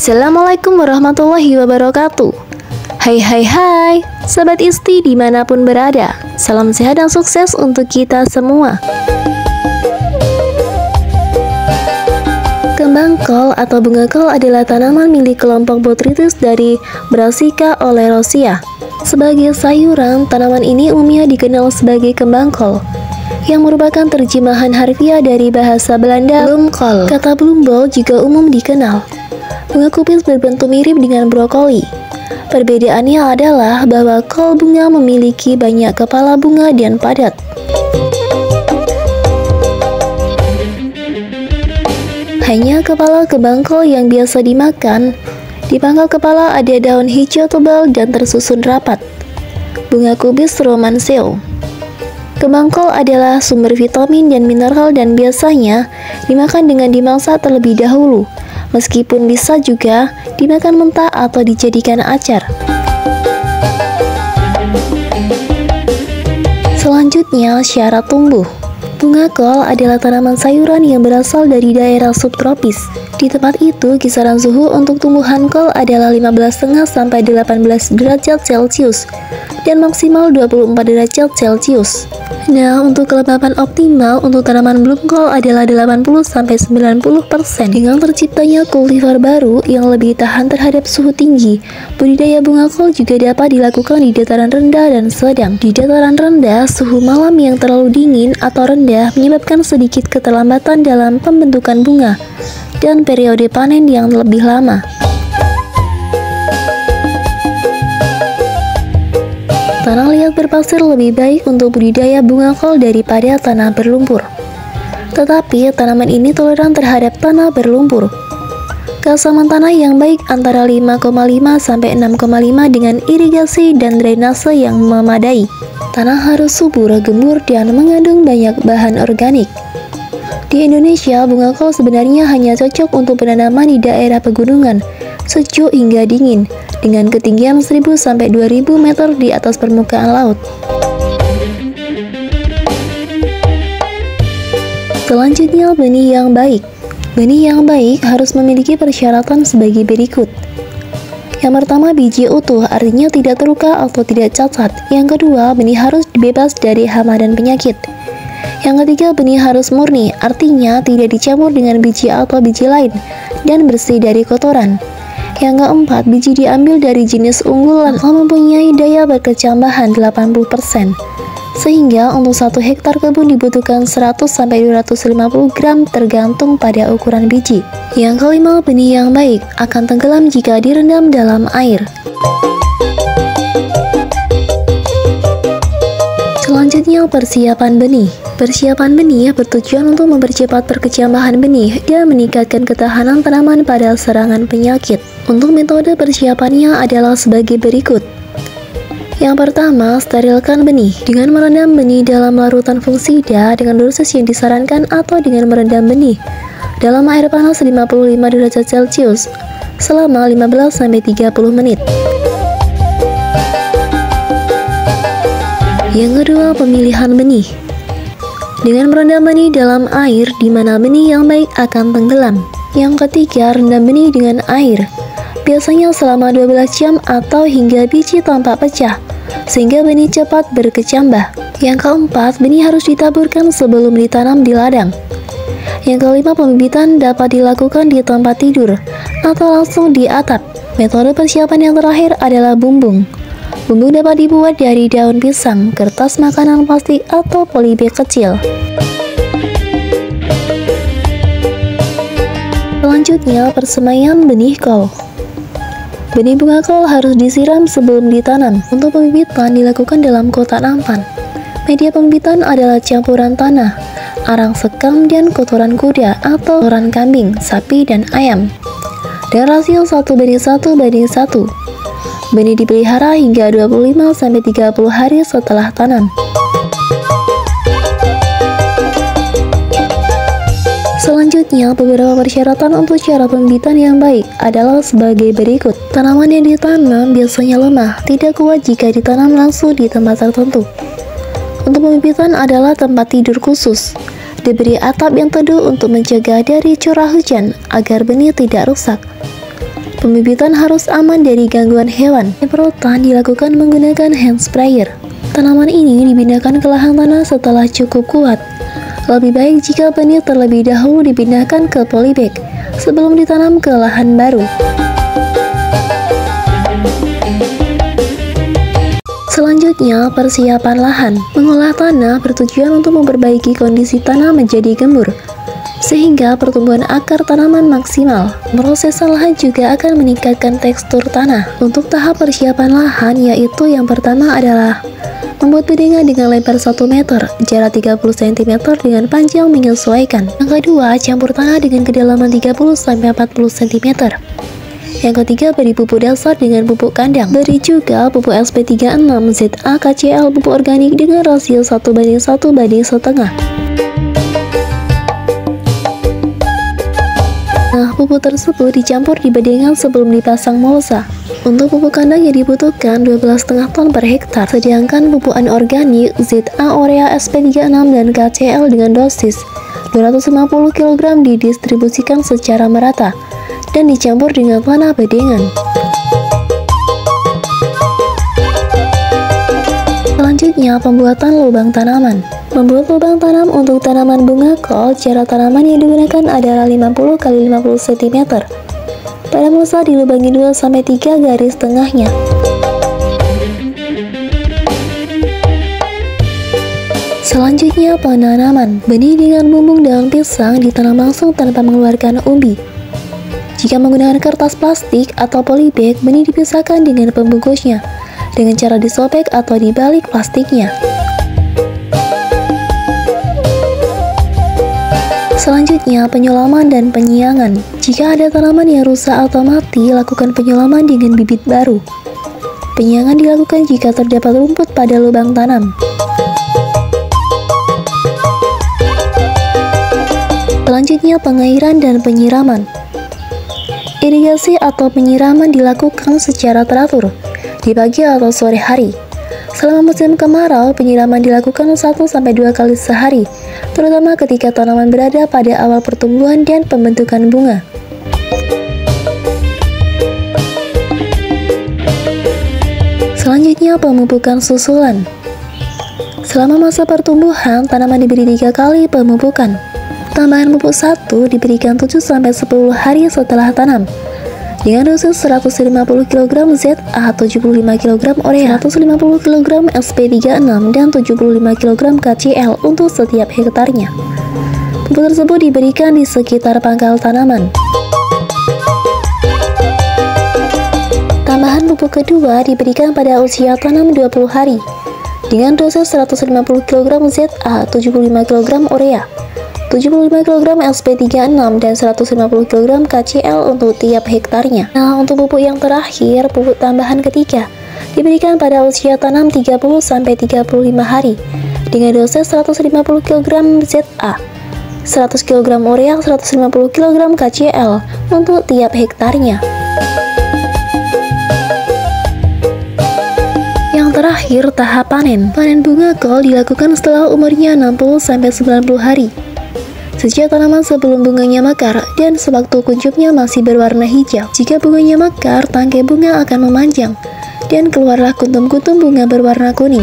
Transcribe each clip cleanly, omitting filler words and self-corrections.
Assalamualaikum warahmatullahi wabarakatuh. Hai, Sobat Isti dimanapun berada. Salam sehat dan sukses untuk kita semua. Kembang kol atau bunga kol adalah tanaman milik kelompok Botrytis dari Brassica oleracea. Sebagai sayuran, tanaman ini umumnya dikenal sebagai kembang kol, yang merupakan terjemahan harfiah dari bahasa Belanda bloemkool. Kata bloembol juga umum dikenal. Bunga kubis berbentuk mirip dengan brokoli. Perbedaannya adalah bahwa kol bunga memiliki banyak kepala bunga dan padat. Hanya kepala kembang kol yang biasa dimakan. Di pangkal kepala ada daun hijau tebal dan tersusun rapat. Bunga kubis romanceo. Kembang kol adalah sumber vitamin dan mineral dan biasanya dimakan dengan dimasak terlebih dahulu, meskipun bisa juga dimakan mentah atau dijadikan acar. Selanjutnya, syarat tumbuh. Bunga kol adalah tanaman sayuran yang berasal dari daerah subtropis. Di tempat itu, kisaran suhu untuk tumbuhan kol adalah 15,5 sampai 18 derajat Celcius dan maksimal 24 derajat Celcius. Nah, untuk kelembapan optimal untuk tanaman bloemkool adalah 80 sampai 90%. Dengan terciptanya kultivar baru yang lebih tahan terhadap suhu tinggi, budidaya bunga kol juga dapat dilakukan di dataran rendah dan sedang. Di dataran rendah, suhu malam yang terlalu dingin atau rendah menyebabkan sedikit keterlambatan dalam pembentukan bunga dan periode panen yang lebih lama. Tanah liat berpasir lebih baik untuk budidaya bunga kol daripada tanah berlumpur. Tetapi tanaman ini toleran terhadap tanah berlumpur. Keasaman tanah yang baik antara 5,5 sampai 6,5 dengan irigasi dan drainase yang memadai. Tanah harus subur, gembur, dan mengandung banyak bahan organik. Di Indonesia, bunga kol sebenarnya hanya cocok untuk penanaman di daerah pegunungan, sejuk hingga dingin, dengan ketinggian 1000 sampai 2000 meter di atas permukaan laut. Selanjutnya, benih yang baik. Benih yang baik harus memiliki persyaratan sebagai berikut. Yang pertama, biji utuh, artinya tidak terluka atau tidak cacat. Yang kedua, benih harus bebas dari hama dan penyakit. Yang ketiga, benih harus murni, artinya tidak dicampur dengan biji atau biji lain, dan bersih dari kotoran. Yang keempat, biji diambil dari jenis unggul atau mempunyai daya berkecambahan 80%. Sehingga untuk 1 hektar kebun dibutuhkan 100 sampai 250 gram tergantung pada ukuran biji. Yang kelima, benih yang baik akan tenggelam jika direndam dalam air. Selanjutnya, persiapan benih. Persiapan benih bertujuan untuk mempercepat perkecambahan benih dan meningkatkan ketahanan tanaman pada serangan penyakit. Untuk metode persiapannya adalah sebagai berikut. Yang pertama, sterilkan benih dengan merendam benih dalam larutan fungisida dengan dosis yang disarankan atau dengan merendam benih dalam air panas 55 derajat Celcius selama 15 sampai 30 menit. Yang kedua, pemilihan benih. Dengan merendam benih dalam air di mana benih yang baik akan tenggelam. Yang ketiga, rendam benih dengan air, biasanya selama 12 jam atau hingga biji tampak pecah, sehingga benih cepat berkecambah. Yang keempat, benih harus ditaburkan sebelum ditanam di ladang. Yang kelima, pembibitan dapat dilakukan di tempat tidur atau langsung di atap. Metode persiapan yang terakhir adalah bumbung. Bumbung dapat dibuat dari daun pisang, kertas makanan plastik, atau polybag kecil. Selanjutnya, persemaian benih kol. Benih bunga kol harus disiram sebelum ditanam. Untuk pembibitan dilakukan dalam kotak nampan. Media pembibitan adalah campuran tanah, arang sekam, dan kotoran kuda atau kotoran kambing, sapi, dan ayam. Dan rasio 1:1:1. Benih dipelihara hingga 25 sampai 30 hari setelah tanam. Selanjutnya, beberapa persyaratan untuk cara pembibitan yang baik adalah sebagai berikut. Tanaman yang ditanam biasanya lemah, tidak kuat jika ditanam langsung di tempat tertentu. Untuk pembibitan adalah tempat tidur khusus. Diberi atap yang teduh untuk mencegah dari curah hujan agar benih tidak rusak. Pembibitan harus aman dari gangguan hewan. Penyemprotan dilakukan menggunakan hand sprayer. Tanaman ini dipindahkan ke lahan tanah setelah cukup kuat. Lebih baik jika benih terlebih dahulu dipindahkan ke polybag sebelum ditanam ke lahan baru. Selanjutnya, persiapan lahan. Mengolah tanah bertujuan untuk memperbaiki kondisi tanah menjadi gembur, sehingga pertumbuhan akar tanaman maksimal. Pemrosesan lahan juga akan meningkatkan tekstur tanah. Untuk tahap persiapan lahan, yaitu yang pertama adalah membuat bedengan dengan lebar 1 meter, jarak 30 cm dengan panjang menyesuaikan. Yang kedua, campur tanah dengan kedalaman 30-40 cm. Yang ketiga, beri pupuk dasar dengan pupuk kandang. Beri juga pupuk SP36 ZA KCL pupuk organik dengan rasio 1:1:1. Nah, pupuk tersebut dicampur di bedengan sebelum dipasang mulsa. Untuk pupuk kandang yang dibutuhkan 12,5 ton per hektar, sedangkan pupuk anorganik ZA Urea SP36 dan KCL dengan dosis 250 kg didistribusikan secara merata dan dicampur dengan tanah bedengan. Selanjutnya, pembuatan lubang tanaman. Membuat lubang tanam untuk tanaman bunga kol, cara tanaman yang digunakan adalah 50 x 50 cm. Pada mulsa dilubangi 2-3 garis tengahnya. Selanjutnya, penanaman. Benih dengan bumbung daun pisang ditanam langsung tanpa mengeluarkan umbi. Jika menggunakan kertas plastik atau polybag, benih dipisahkan dengan pembungkusnya dengan cara disobek atau dibalik plastiknya. Selanjutnya, penyulaman dan penyiangan. Jika ada tanaman yang rusak atau mati, lakukan penyulaman dengan bibit baru. Penyiangan dilakukan jika terdapat rumput pada lubang tanam. Selanjutnya, pengairan dan penyiraman. Irigasi atau penyiraman dilakukan secara teratur di pagi atau sore hari. Selama musim kemarau, penyiraman dilakukan 1-2 kali sehari, terutama ketika tanaman berada pada awal pertumbuhan dan pembentukan bunga. Selanjutnya, pemupukan susulan. Selama masa pertumbuhan, tanaman diberi 3 kali pemupukan. Tambahan pupuk 1 diberikan 7-10 hari setelah tanam dengan dosis 150 kg ZA, 75 kg Urea, 150 kg SP36 dan 75 kg KCL untuk setiap hektarnya. Pupuk tersebut diberikan di sekitar pangkal tanaman. Tambahan pupuk kedua diberikan pada usia tanam 20 hari dengan dosis 150 kg ZA, 75 kg Urea, 75 kg SP36 dan 150 kg KCL untuk tiap hektarnya. Nah, untuk pupuk yang terakhir, pupuk tambahan ketiga diberikan pada usia tanam 30-35 hari dengan dosis 150 kg ZA, 100 kg Urea, 150 kg KCL untuk tiap hektarnya. Yang terakhir, tahap panen. Panen bunga kol dilakukan setelah umurnya 60-90 hari. Sejak tanaman sebelum bunganya mekar dan sewaktu kuncup,nya masih berwarna hijau. Jika bunganya mekar, tangkai bunga akan memanjang dan keluarlah kuntum-kuntum bunga berwarna kuning.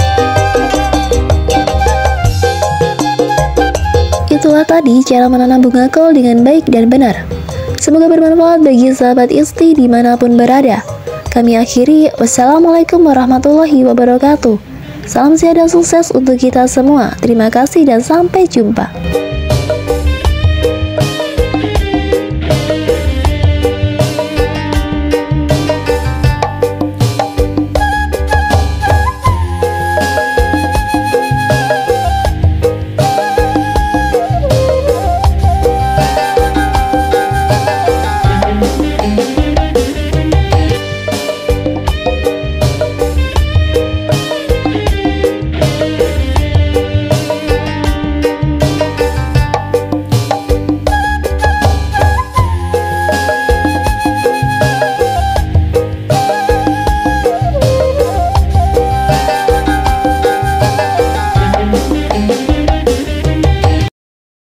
Itulah tadi cara menanam bunga kol dengan baik dan benar. Semoga bermanfaat bagi sahabat Isti dimanapun berada. Kami akhiri, wassalamualaikum warahmatullahi wabarakatuh. Salam sehat dan sukses untuk kita semua. Terima kasih dan sampai jumpa.